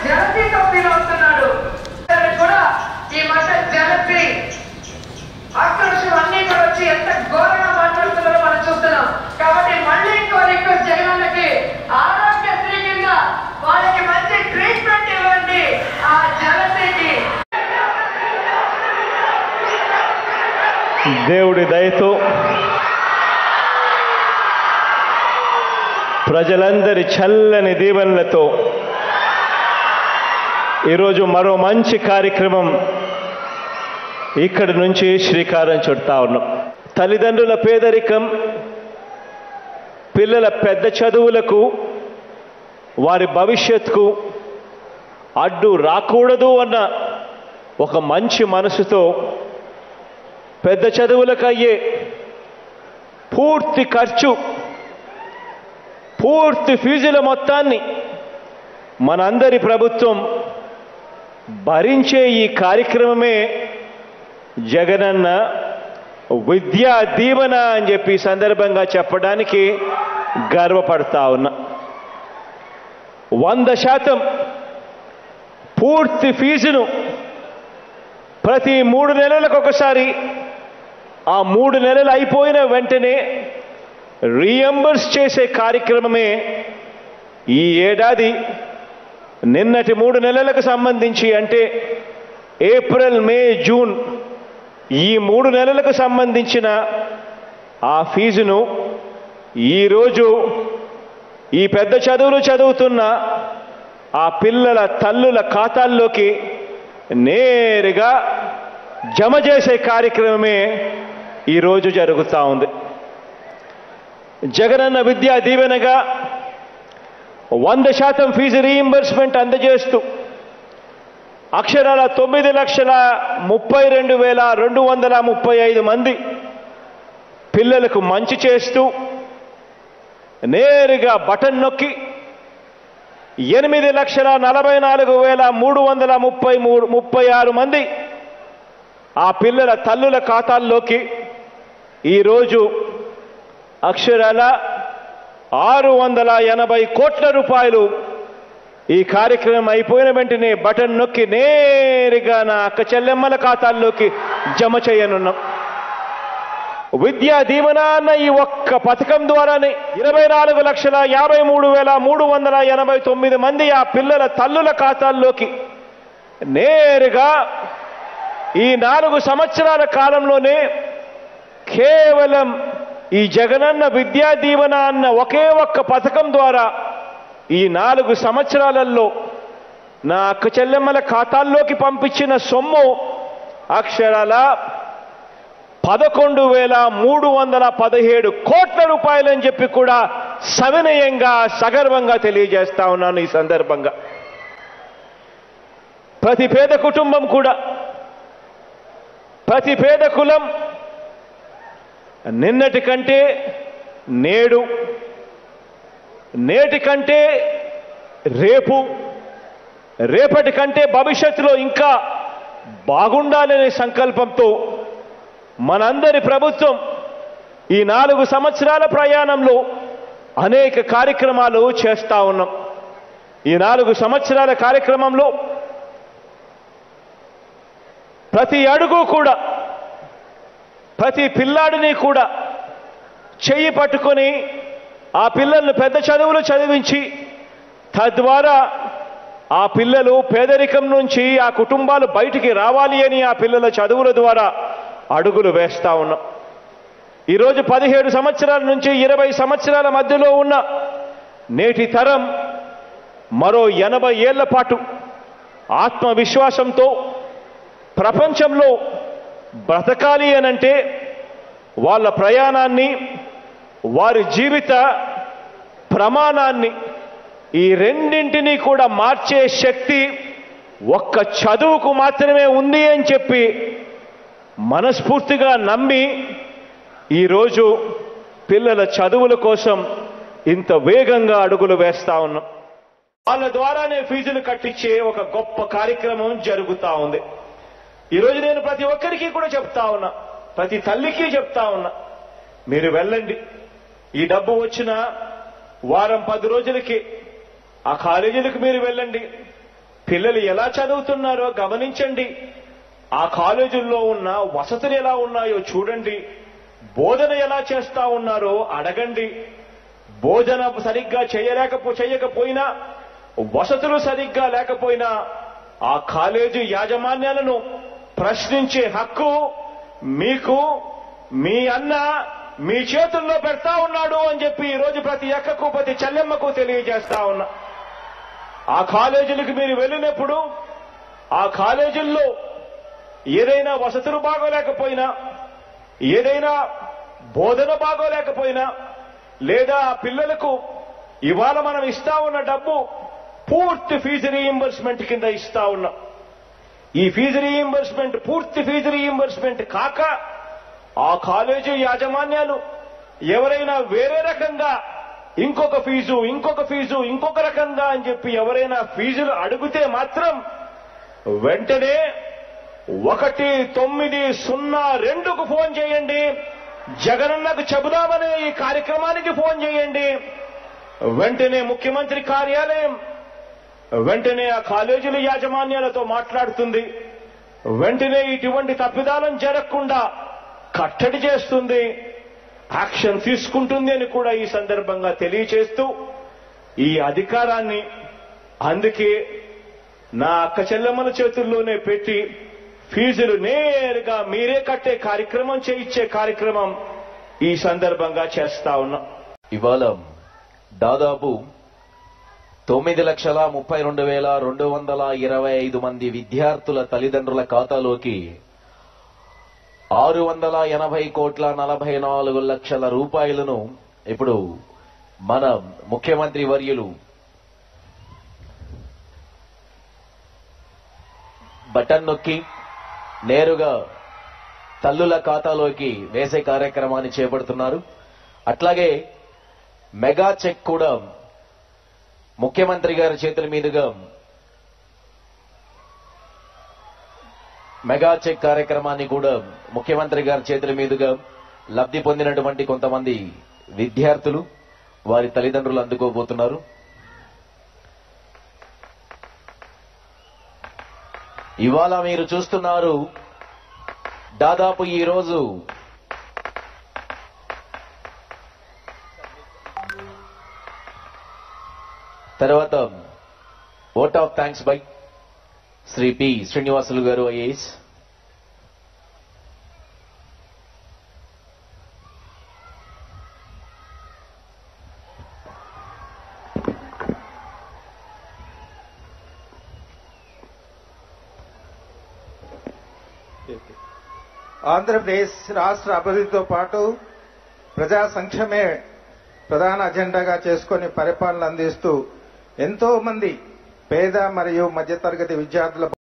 జలసీతో feel అవుతున్నాడు కూడా ఈ మధ్య జలసీ ఆక్రోషం అన్ని కూడా వచ్చి ఎంత ఘోరంగా మాట్లాడుతున్నారో మనం చూస్తున్నాం. కాబట్టి మళ్ళీ ఇంకో రిక్వెస్ట్ జగనన్నకి ఆరోగ్యశ్రీ కింద వాళ్ళకి మంచి ట్రీట్మెంట్ ఇవ్వండి ఆ జలసీకి. దేవుడి దయతో ప్రజలందరి చల్లని దీవెనలతో ఈరోజు మరో మంచి కార్యక్రమం ఇక్కడి నుంచి శ్రీకారం చుడతా ఉన్నాం. తల్లిదండ్రుల పేదరికం, పిల్లల పెద్ద చదువులకు, వారి భవిష్యత్తుకు అడ్డు రాకూడదు అన్న ఒక మంచి మనసుతో పెద్ద చదువులకు అయ్యే పూర్తి ఖర్చు, పూర్తి ఫీజుల మొత్తాన్ని మనందరి ప్రభుత్వం భరించే ఈ కార్యక్రమమే జగనన్న విద్యా దీవెన అని చెప్పి సందర్భంగా చెప్పడానికి గర్వపడతా ఉన్నా. 100% పూర్తి ఫీజును ప్రతి 3 నెలలకు ఒకసారి, ఆ 3 నెలలు అయిపోయిన వెంటనే రీఎంబర్స్ చేసే కార్యక్రమమే ఈ ఏడాది నిన్నటి 3 నెలలకు సంబంధించి, అంటే ఏప్రిల్, మే, జూన్ ఈ 3 నెలలకు సంబంధించిన ఆ ఫీజును ఈరోజు ఈ పెద్ద చదువులు చదువుతున్న ఆ పిల్లల తల్లుల ఖాతాల్లోకి నేరుగా జమ చేసే కార్యక్రమమే ఈరోజు జరుగుతూ ఉంది. జగనన్న విద్యా దీవెనగా 100% ఫీజు రీయింబర్స్మెంట్ అందజేస్తూ అక్షరాల 9,32,235 మంది పిల్లలకు మంచి చేస్తూ నేరుగా బటన్ నొక్కి 8,44,336 మంది ఆ పిల్లల తల్లుల ఖాతాల్లోకి ఈరోజు అక్షరాల 680 కోట్ల రూపాయలు ఈ కార్యక్రమం అయిపోయిన వెంటనే బటన్ నొక్కి నేరుగా నా అక్క చెల్లెమ్మల ఖాతాల్లోకి జమ చేయనున్నాం. విద్యా దీవెన అన్న ఈ ఒక్క పథకం ద్వారానే 24,53,389 మంది ఆ పిల్లల తల్లుల ఖాతాల్లోకి నేరుగా ఈ 4 సంవత్సరాల కాలంలోనే కేవలం ఈ జగనన్న విద్యా దీవెన అన్న ఒకే ఒక్క పథకం ద్వారా ఈ 4 సంవత్సరాలలో నా అక్క చెల్లెమ్మల ఖాతాల్లోకి పంపించిన సొమ్ము అక్షరాల 11,317 కోట్ల రూపాయలని చెప్పి కూడా సవినయంగా, సగర్వంగా తెలియజేస్తా ఉన్నాను. ఈ సందర్భంగా ప్రతి పేద కుటుంబం కూడా, ప్రతి పేద కులం నిన్నటి కంటే నేడు, నేటి కంటే రేపు, రేపటి కంటే భవిష్యత్తులో ఇంకా బాగుండాలనే సంకల్పంతో మనందరి ప్రభుత్వం ఈ 4 సంవత్సరాల ప్రయాణంలో అనేక కార్యక్రమాలు చేస్తా ఉన్నాం. ఈ 4 సంవత్సరాల కార్యక్రమంలో ప్రతి అడుగు కూడా, ప్రతి పిల్లాడిని కూడా చెయ్యి పట్టుకొని ఆ పిల్లలను పెద్ద చదువులు చదివించి తద్వారా ఆ పిల్లలు పేదరికం నుంచి ఆ కుటుంబాలు బయటికి రావాలి అని ఆ పిల్లల చదువుల ద్వారా అడుగులు వేస్తా ఉన్నాం. ఈరోజు 17 సంవత్సరాల నుంచి 20 సంవత్సరాల మధ్యలో ఉన్న నేటి తరం మరో 80 ఏళ్ల పాటు ఆత్మవిశ్వాసంతో ప్రపంచంలో బ్రతకాలి అనంటే వాళ్ళ ప్రయాణాన్ని, వారి జీవిత ప్రమాణాన్ని, ఈ రెండింటినీ కూడా మార్చే శక్తి ఒక్క చదువుకు మాత్రమే ఉంది అని చెప్పి మనస్ఫూర్తిగా నమ్మి ఈరోజు పిల్లల చదువుల కోసం ఇంత వేగంగా అడుగులు వేస్తా ఉన్నాం. వాళ్ళ ద్వారానే ఫీజులు కట్టించే ఒక గొప్ప కార్యక్రమం జరుగుతా ఉంది. ఈరోజు నేను ప్రతి ఒక్కరికి కూడా చెప్తా ఉన్నా, ప్రతి తల్లికి చెప్తా ఉన్నా, మీరు వెళ్ళండి. ఈ డబ్బు వచ్చిన వారం 10 రోజులకి ఆ కాలేజీలకు మీరు వెళ్ళండి. పిల్లలు ఎలా చదువుతున్నారో గమనించండి. ఆ కాలేజీల్లో ఉన్న వసతులు ఎలా ఉన్నాయో చూడండి. బోధన ఎలా చేస్తా ఉన్నారో అడగండి. బోధన సరిగ్గా చేయకపోయినా, వసతులు సరిగ్గా లేకపోయినా ఆ కాలేజీ యాజమాన్యాలను ప్రశ్నించే హక్కు మీకు మీ అన్న మీ చేతుల్లో పెడతా ఉన్నాడు అని చెప్పి ఈరోజు ప్రతి అక్కకు ప్రతి చెల్లెమ్మకు తెలియజేస్తా ఉన్నా. ఆ కాలేజీలకు మీరు వెళ్ళినప్పుడు ఆ కాలేజీల్లో ఏదైనా వసతులు బాగోలేకపోయినా, ఏదైనా బోధన బాగోలేకపోయినా, లేదా ఆ పిల్లలకు ఇవాళ మనం ఇస్తా ఉన్న డబ్బు పూర్తి ఫీజు రీయింబర్స్మెంట్ కింద ఇస్తా ఉన్నాం. ఈ ఫీజు రీయింబర్స్మెంట్ పూర్తి ఫీజు రీయింబర్స్మెంట్ కాక ఆ కాలేజీ యాజమాన్యాలు ఎవరైనా వేరే రకంగా ఇంకొక ఫీజు ఇంకొక రకంగా అని చెప్పి ఎవరైనా ఫీజులు అడిగితే మాత్రం వెంటనే 1902కు ఫోన్ చేయండి. జగనన్నకు చెబుదామనే ఈ కార్యక్రమానికి ఫోన్ చేయండి. వెంటనే ముఖ్యమంత్రి కార్యాలయం వెంటనే ఆ కాలేజీల యాజమాన్యాలతో మాట్లాడుతుంది. వెంటనే ఇటువంటి తప్పిదాలను జరగకుండా కట్టడి చేస్తుంది, యాక్షన్ తీసుకుంటుంది అని కూడా ఈ సందర్భంగా తెలియచేస్తూ ఈ అధికారాన్ని అందుకే నా అక్క చెల్లెమ్మల చేతుల్లోనే పెట్టి ఫీజులు నేరుగా మీరే కట్టే కార్యక్రమం చేయించే కార్యక్రమం ఈ సందర్భంగా చేస్తా ఉన్నాం. ఇవాళ దాదాపు 9,32,225 మంది విద్యార్థుల తల్లిదండ్రుల ఖాతాలోకి 680,44,00,000 రూపాయలను ఇప్పుడు మన ముఖ్యమంత్రి వర్యులు బటన్ నొక్కి నేరుగా తల్లుల ఖాతాలోకి వేసే కార్యక్రమాన్ని చేపడుతున్నారు. అట్లాగే మెగా చెక్ కూడా ముఖ్యమంత్రి గారి చేతుల మీదుగా మెగా చెక్ కార్యక్రమాన్ని కూడా ముఖ్యమంత్రి గారి చేతుల మీదుగా లబ్ధి పొందినటువంటి కొంతమంది విద్యార్థులు వారి తల్లిదండ్రులు అందుకోబోతున్నారు. ఇవాళ మీరు చూస్తున్నారు దాదాపు ఈ రోజు తర్వాత vote of thanks bye Shri P Srinivasulu గారు ఐఏఎస్. ఆంధ్రప్రదేశ్ రాష్ట్ర అభివృద్ధితో పాటు ప్రజా సంక్షేమే ప్రధాన అజెండాగా చేసుకుని పరిపాలన అందిస్తూ ఎంతో మంది పేద మరియు మధ్యతరగతి విద్యార్థుల